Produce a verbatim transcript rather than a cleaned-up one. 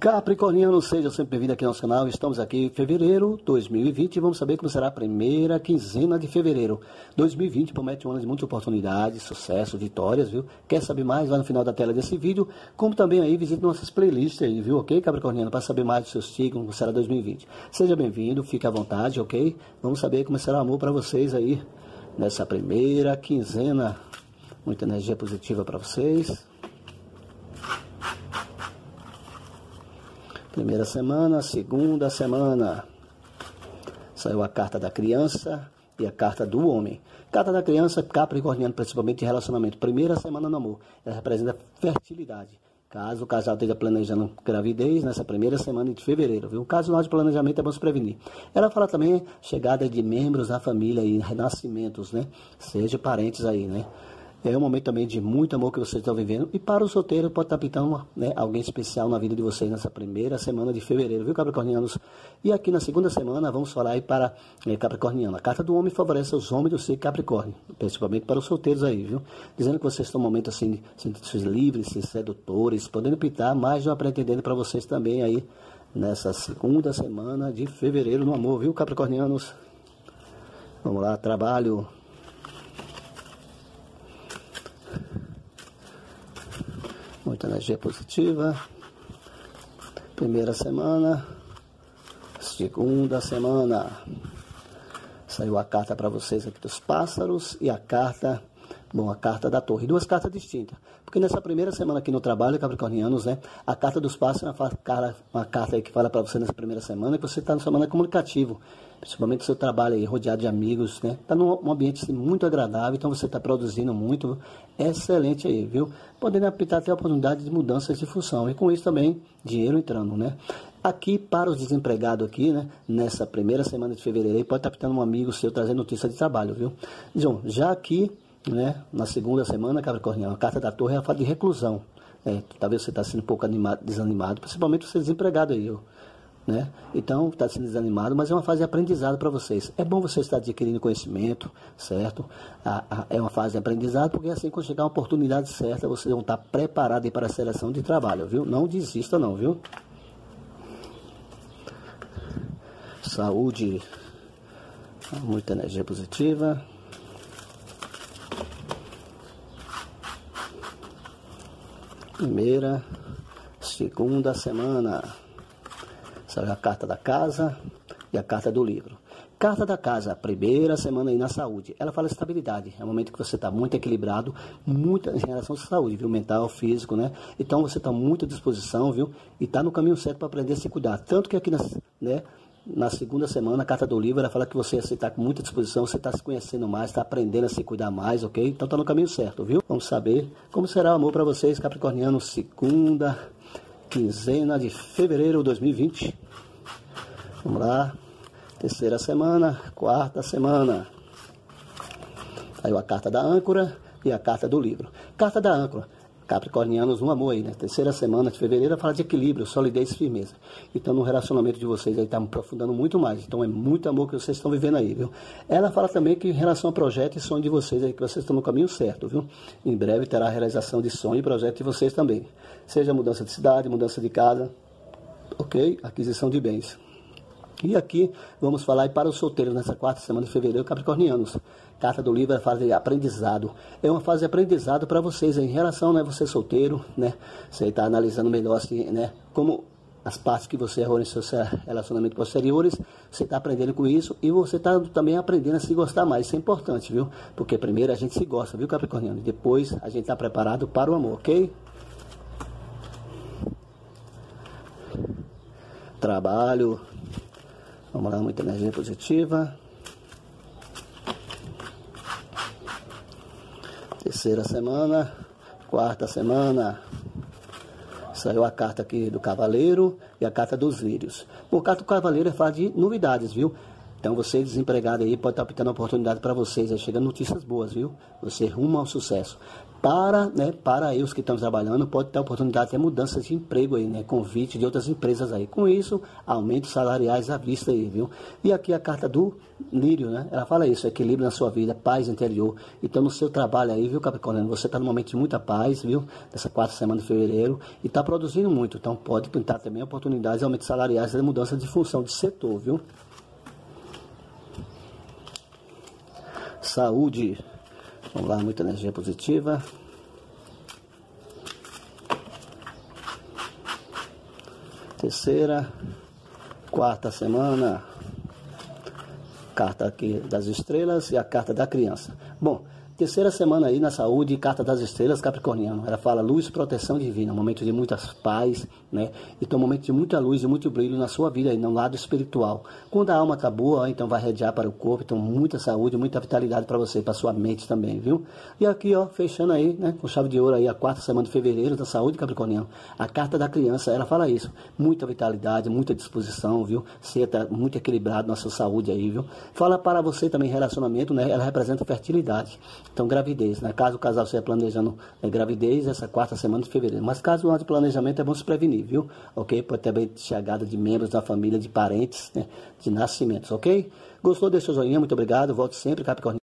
Capricorniano, seja sempre bem-vindo aqui ao nosso canal. Estamos aqui em fevereiro de dois mil e vinte e vamos saber como será a primeira quinzena de fevereiro. dois mil e vinte promete um ano de muitas oportunidades, sucesso, vitórias, viu? Quer saber mais? Lá no final da tela desse vídeo, como também aí visite nossas playlists aí, viu? Ok, Capricorniano? Para saber mais dos seus signos, como será dois mil e vinte. Seja bem-vindo, fique à vontade, ok? Vamos saber como será o amor para vocês aí nessa primeira quinzena. Muita energia positiva para vocês. Primeira semana, segunda semana. Saiu a carta da criança e a carta do homem. Carta da criança, capricorniano, principalmente de relacionamento. Primeira semana no amor. Ela representa fertilidade. Caso o casal esteja planejando gravidez nessa primeira semana de fevereiro, viu? Caso não de planejamento, é bom se prevenir. Ela fala também chegada de membros da família e renascimentos, né? Seja parentes aí, né? É um momento também de muito amor que vocês estão vivendo. E para o solteiro, pode estar pintando, né, alguém especial na vida de vocês nessa primeira semana de fevereiro, viu, Capricornianos? E aqui na segunda semana, vamos falar aí para é, Capricorniano. A carta do homem favorece os homens do signo Capricórnio, principalmente para os solteiros aí, viu? Dizendo que vocês estão num momento assim, sentindo-se livres, sedutores, podendo pintar mais de uma pretendente para vocês também aí nessa segunda semana de fevereiro no amor, viu, Capricornianos? Vamos lá, trabalho. Muita energia positiva. Primeira semana. Segunda semana. Saiu a carta para vocês aqui dos pássaros e a carta, bom, a carta da torre. Duas cartas distintas. Porque nessa primeira semana aqui no trabalho, Capricornianos, né? A carta dos pássaros é uma, cara, uma carta aí que fala para você nessa primeira semana que você está na semana comunicativo. Principalmente o seu trabalho aí, rodeado de amigos, né? Está num ambiente assim, muito agradável, então você está produzindo muito. Excelente aí, viu? Podendo apitar até a oportunidade de mudanças de função. E com isso também, dinheiro entrando, né? Aqui, para os desempregados aqui, né? Nessa primeira semana de fevereiro, aí, pode estar apitando um amigo seu trazendo notícia de trabalho, viu? João, já aqui, né? Na segunda semana, Capricorniano, a carta da torre é a fala de reclusão. É, talvez você está sendo um pouco animado, desanimado, principalmente você desempregado aí, viu? Né? Então está sendo desanimado, mas é uma fase de aprendizado para vocês. É bom você estar adquirindo conhecimento, certo? A, a, é uma fase de aprendizado, porque assim, quando chegar uma oportunidade certa, vocês vão estar preparados para a seleção de trabalho, viu? Não desista não, viu? Saúde, muita energia positiva. Primeira, segunda semana. Saiu a carta da casa e a carta do livro. Carta da casa, primeira semana aí na saúde. Ela fala estabilidade. É um momento que você está muito equilibrado, muito em relação à saúde, viu? Mental, físico, né? Então você está muito à disposição, viu? E está no caminho certo para aprender a se cuidar. Tanto que aqui na, né, na segunda semana, a carta do livro, ela fala que você está com muita disposição, você está se conhecendo mais, está aprendendo a se cuidar mais, ok? Então está no caminho certo, viu? Vamos saber como será o amor para vocês, Capricorniano, segunda quinzena de fevereiro de dois mil e vinte. Vamos lá. Terceira semana, quarta semana. Saiu a carta da âncora e a carta do livro. Carta da âncora. Capricornianos no amor aí, né? Terceira semana de fevereiro fala de equilíbrio, solidez e firmeza. Então no relacionamento de vocês aí está aprofundando muito mais. Então é muito amor que vocês estão vivendo aí, viu? Ela fala também que em relação ao projeto e sonho de vocês aí, que vocês estão no caminho certo, viu? Em breve terá a realização de sonho e projeto de vocês também. Seja mudança de cidade, mudança de casa, ok? Aquisição de bens. E aqui vamos falar para os solteiros nessa quarta semana de fevereiro, Capricornianos. Carta do livro é a fase de aprendizado. É uma fase de aprendizado para vocês em relação, né? Você solteiro, né? Você está analisando melhor assim, né? Como as partes que você errou em seus relacionamentos posteriores, você está aprendendo com isso e você está também aprendendo a se gostar mais. Isso é importante, viu? Porque primeiro a gente se gosta, viu, Capricorniano? E depois a gente está preparado para o amor, ok? Trabalho. Vamos lá, muita energia positiva. Terceira semana, quarta semana. Saiu a carta aqui do cavaleiro e a carta dos lírios. Por carta do cavaleiro é fala de novidades, viu? Então você desempregado aí pode estar pintando uma oportunidade para vocês, aí chegando notícias boas, viu? Você rumo ao sucesso. Para, né, para aí os que estão trabalhando, pode ter oportunidade de ter mudanças de emprego aí, né, convite de outras empresas aí. Com isso, aumentos salariais à vista aí, viu? E aqui a carta do Lírio, né, ela fala isso, equilíbrio na sua vida, paz interior. Então no seu trabalho aí, viu, Capricórnio, você está num momento de muita paz, viu? Dessa quarta semana de fevereiro, e está produzindo muito. Então pode pintar também oportunidades de aumentos salariais e mudança de função de setor, viu? Saúde. Vamos lá, muita energia positiva. Terceira, quarta semana. Carta aqui das estrelas e a carta da criança. Bom, terceira semana aí na saúde, carta das estrelas, Capricorniano. Ela fala luz e proteção divina, um momento de muitas paz, né? Então, um momento de muita luz e muito brilho na sua vida, aí, no lado espiritual. Quando a alma tá boa, então vai radiar para o corpo, então muita saúde, muita vitalidade para você, para sua mente também, viu? E aqui, ó, fechando aí, né, com chave de ouro aí, a quarta semana de fevereiro da saúde, Capricorniano. A carta da criança, ela fala isso, muita vitalidade, muita disposição, viu? Você tá muito equilibrado na sua saúde aí, viu? Fala para você também relacionamento, né? Ela representa fertilidade. Então, gravidez, né? Caso o casal esteja planejando é, gravidez, essa quarta semana de fevereiro. Mas caso não haja planejamento, é bom se prevenir, viu? Ok? Pode ter haver chegada de membros da família, de parentes, né? De nascimentos, ok? Gostou? Deixa o joinha, muito obrigado. Volte sempre, Capricórnio.